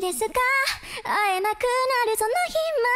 ですか？会えなくなるその日